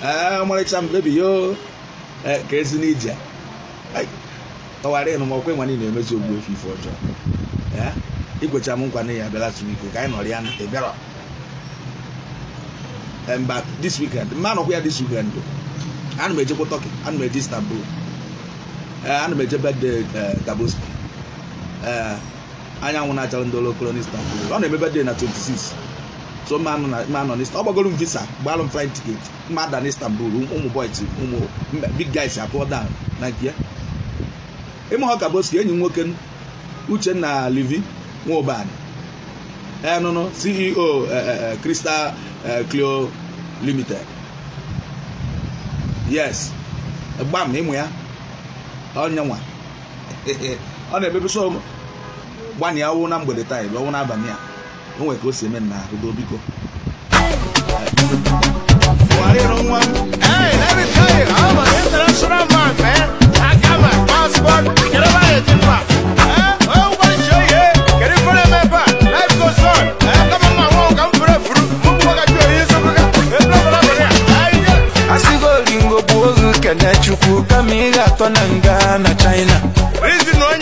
ọmarịcha m baby yo ka ezi n'ije tọwarị nụ ma ọkwe nwa niile na-emezu ogbu efe ife ọjọọ igwecha m nkwa na ya bịara Tuniko ka anyị nọrọ ya ị bịara mba this weekend mma nọkwa ya this weekend ana m ejekwa Turkey, ana m eje Istanbul, ana m eje birthday Gaboski anyanwụ na-achara ndị olokolo n'Istanbul. Ọ na-eme birthday na 26, so mma nọ n'Istanbul. Ọ gbagoro m visa, gbalụ m flight ticket, mma ada n'Istanbul. Ụmụ boys, ụmụ big guys apụọ down na nke ya. Ịmụ ha Gaboski, enyi nwoke Uchenna Livi Nwobani, nụnụ CEO Crystal Clio Limited. Yes, gbam ịmụ ya onye nwa ọ na-ebebe so gbani ya wụ na mgbede taa ebe ọnwụ n'abalị a o nwere ka o si eme na ahụ biko. Hey, let me tell you, I'm an international man, man. I got my passport. Get over here, Timba. Everybody show you. Get it for the member. Life goes on. Come on, my walk. I'm for the fruit. Walk at your ears. Asigo lingo bozu kene chuku kamiga tonanga na China. Reason